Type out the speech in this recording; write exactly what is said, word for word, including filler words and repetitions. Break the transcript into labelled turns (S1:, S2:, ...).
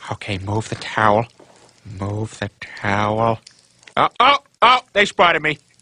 S1: Okay, move the towel. Move the towel. Oh, oh, oh, they spotted me.